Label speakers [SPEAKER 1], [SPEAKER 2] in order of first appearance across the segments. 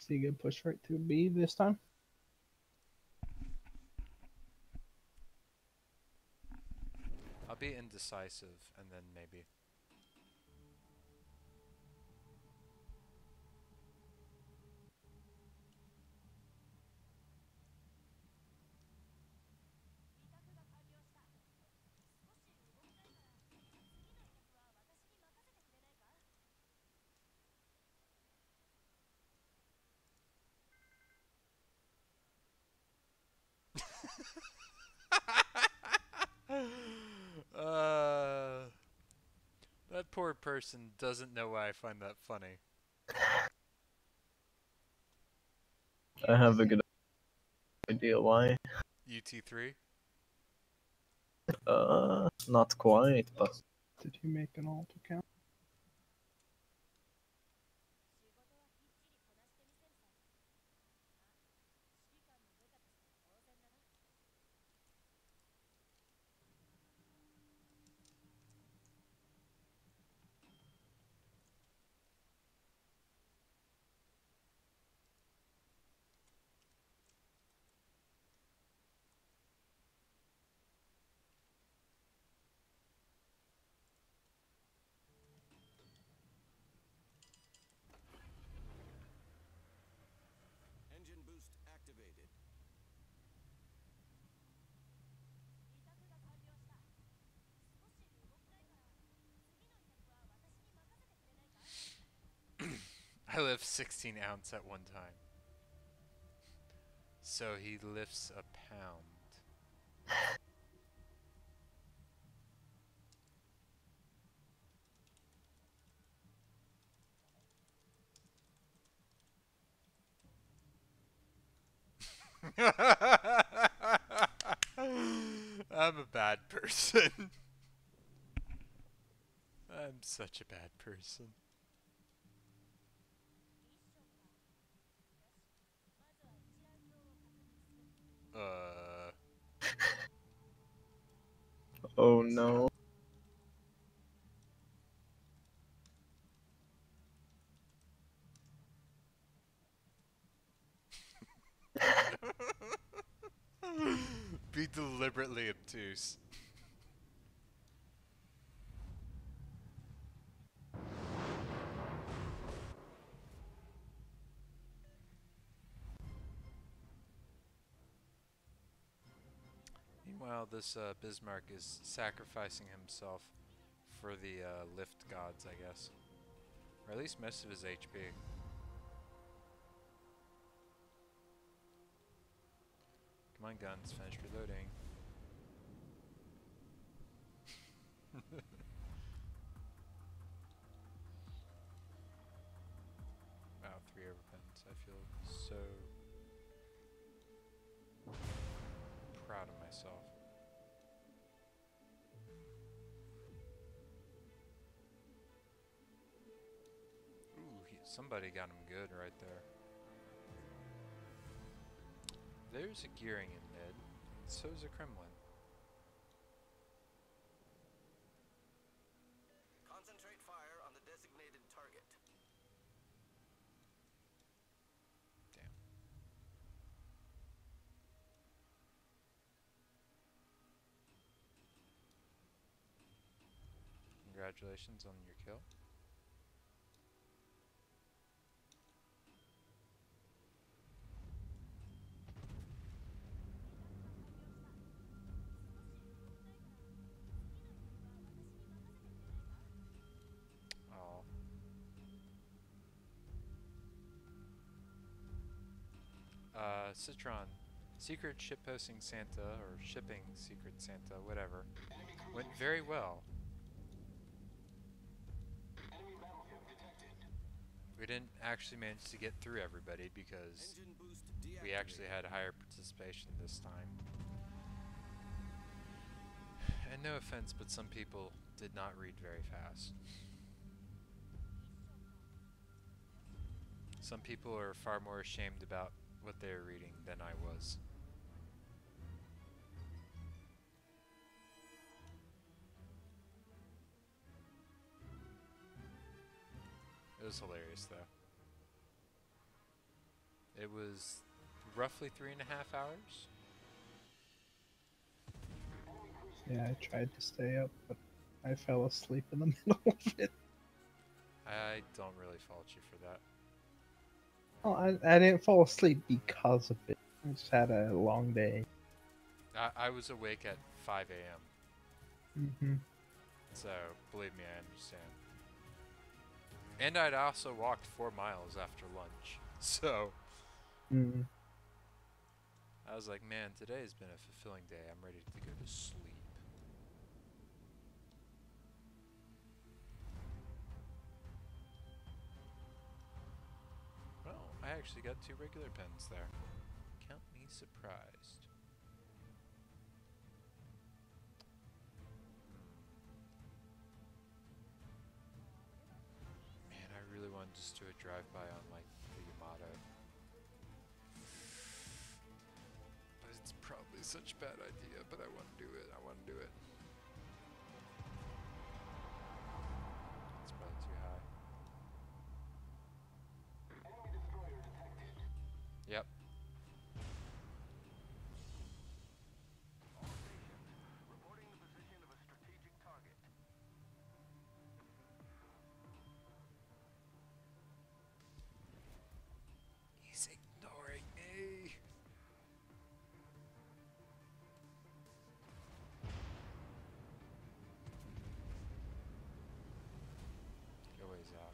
[SPEAKER 1] See a good push right through B this time.
[SPEAKER 2] I'll be indecisive and then maybe. uh, that poor person doesn't know why I find that funny.
[SPEAKER 3] I have a good idea why.
[SPEAKER 2] UT3?
[SPEAKER 3] Not quite, but
[SPEAKER 1] Did you make an alt account?
[SPEAKER 4] Engine boost activated.
[SPEAKER 2] I lift 16 ounce at one time. So he lifts a pound. I'm a bad person. I'm such a bad person. Uh.
[SPEAKER 3] oh no.
[SPEAKER 2] Be deliberately obtuse. Meanwhile, this Bismarck is sacrificing himself for the lift gods, I guess. Or at least most of his HP. Come on, guns, finish reloading. Wow, 3 overpens. I feel so proud of myself. Ooh, somebody got him good right there. There's a gearing in mid. So's a Kremlin.
[SPEAKER 4] Concentrate fire on the designated target.
[SPEAKER 2] Damn. Congratulations on your kill. Oh. Citron. Secret shipposting Santa, or shipping Secret Santa, whatever, went very well. We didn't actually manage to get through everybody because
[SPEAKER 4] Engine boost
[SPEAKER 2] we
[SPEAKER 4] deactivated.
[SPEAKER 2] actually had higher participation this time. And no offense, but some people did not read very fast. Some people are far more ashamed about what they were reading than I was. It was hilarious though. It was roughly 3.5 hours.
[SPEAKER 1] Yeah, I tried to stay up, but I fell asleep in the middle of it.
[SPEAKER 2] I don't really fault you for that.
[SPEAKER 1] Well, I didn't fall asleep because of it. I just had a long day.
[SPEAKER 2] I was awake at 5 a.m.
[SPEAKER 1] Hmm.
[SPEAKER 2] So, believe me, I understand. And I'd also walked 4 miles after lunch. So,
[SPEAKER 1] Mm.
[SPEAKER 2] I was like, man, today has been a fulfilling day. I'm ready to go to sleep. Well, I actually got 2 regular pens there. Count me surprised. Man, I really want to just do a drive-by on, like, the Yamato. But it's probably such a bad idea, but I want to do it. I want to do it. It's probably too high. Yep.
[SPEAKER 4] Reporting the position of a strategic target.
[SPEAKER 2] He's ignoring me. Go ways out.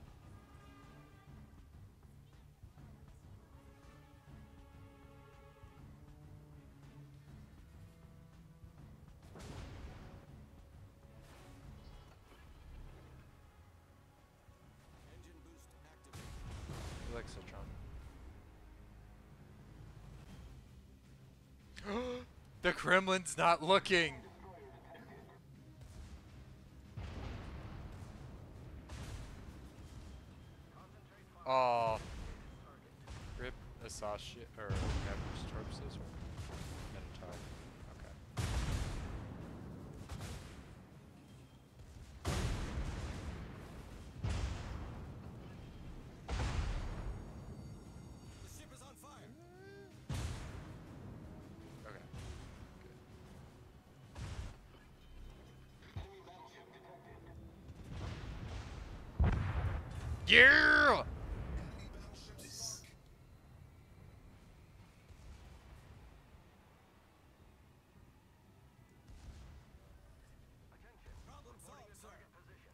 [SPEAKER 4] Engine boost activated.
[SPEAKER 2] You like Citron? The Kremlin's not looking. Oh, rip Asashi or Pepper's Torpses or Minotaur. Okay.
[SPEAKER 4] The ship is on fire.
[SPEAKER 2] Okay. Good. Yeah.
[SPEAKER 4] Problem solved, target position.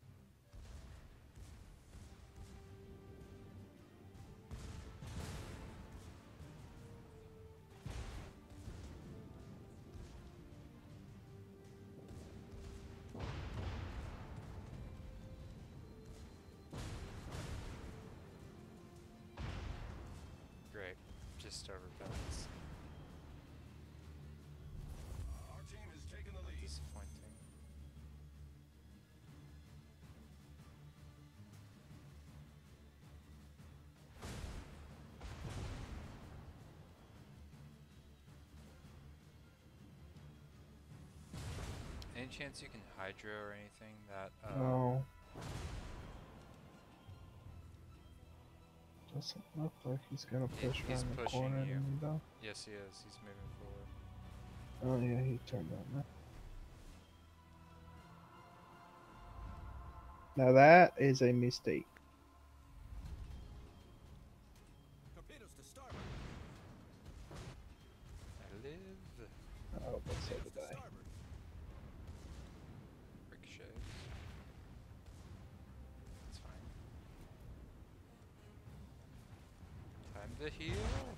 [SPEAKER 2] Great. Just over balance.
[SPEAKER 4] Our team has taken the lead.
[SPEAKER 2] Disappointing. Any chance you can hydro or anything that
[SPEAKER 1] No. Doesn't look like he's gonna push
[SPEAKER 2] he's
[SPEAKER 1] around the
[SPEAKER 2] pushing
[SPEAKER 1] corner
[SPEAKER 2] you.
[SPEAKER 1] to me, though.
[SPEAKER 2] Yes, he is. He's moving forward.
[SPEAKER 1] Oh yeah, he turned on that. Now that is a mistake.
[SPEAKER 4] Torpedoes to starboard.
[SPEAKER 2] I live.
[SPEAKER 1] Oh, but so
[SPEAKER 4] Torpedoes
[SPEAKER 1] did
[SPEAKER 4] to
[SPEAKER 1] I.
[SPEAKER 4] starboard.
[SPEAKER 2] Ricochets. It's fine. Time to heal.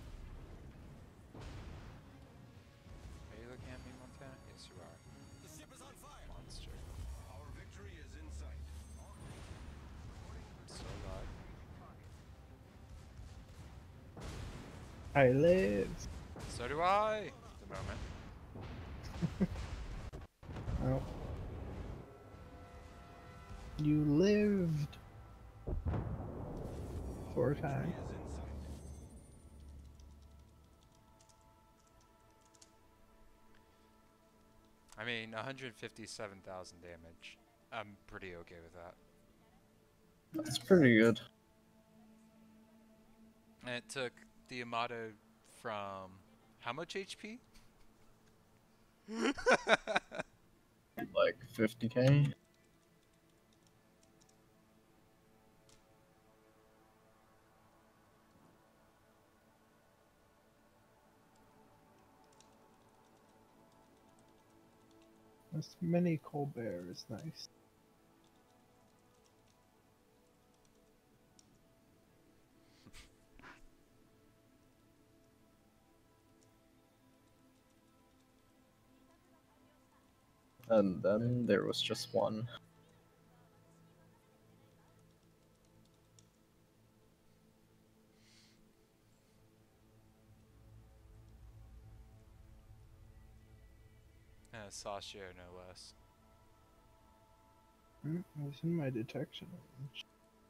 [SPEAKER 2] Are you looking at me, Montana? Yes, you are.
[SPEAKER 4] The ship is on fire.
[SPEAKER 2] Monster.
[SPEAKER 4] Our victory is in sight.
[SPEAKER 2] I'm so alive.
[SPEAKER 1] I live.
[SPEAKER 2] So do I. At the moment.
[SPEAKER 1] Oh. You lived. 4 times.
[SPEAKER 4] Is in sight.
[SPEAKER 2] I mean, 157,000 damage. I'm pretty okay with that.
[SPEAKER 3] That's pretty good.
[SPEAKER 2] And it took the Yamato from how much HP?
[SPEAKER 3] Like 50k.
[SPEAKER 1] This mini Colbert is nice.
[SPEAKER 3] And then there was just one.
[SPEAKER 2] Sashio, no less.
[SPEAKER 1] He's in my detection range.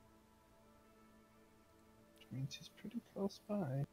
[SPEAKER 1] Which means he's pretty close by.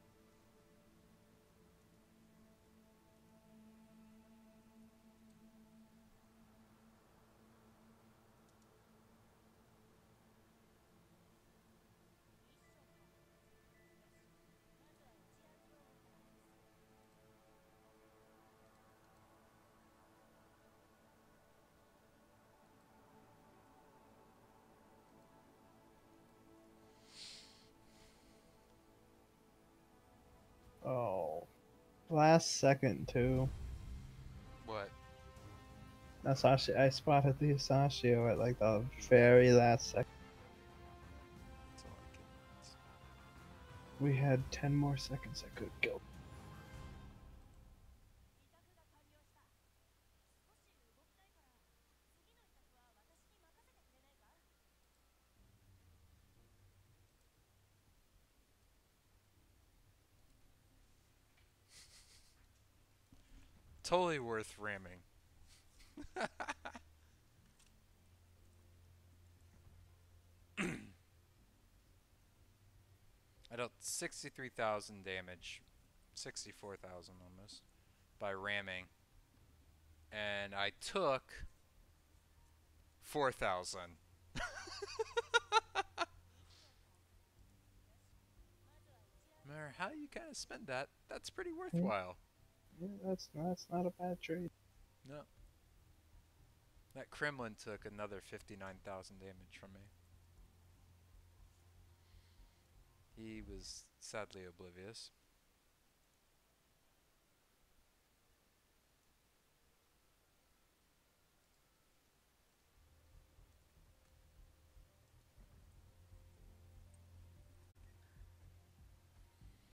[SPEAKER 1] Oh. Last second, too.
[SPEAKER 2] What?
[SPEAKER 1] Asashi, I spotted the Asashio at like the very last second.
[SPEAKER 2] That's all I can.
[SPEAKER 1] We had 10 more seconds I could have killed.
[SPEAKER 2] Totally worth ramming. I dealt 63,000 damage, 64,000 almost, by ramming. And I took 4,000. No matter how you kind of spend that, that's pretty worthwhile.
[SPEAKER 1] Yeah, that's not a bad trade.
[SPEAKER 2] No. That Kremlin took another 59,000 damage from me. He was sadly oblivious.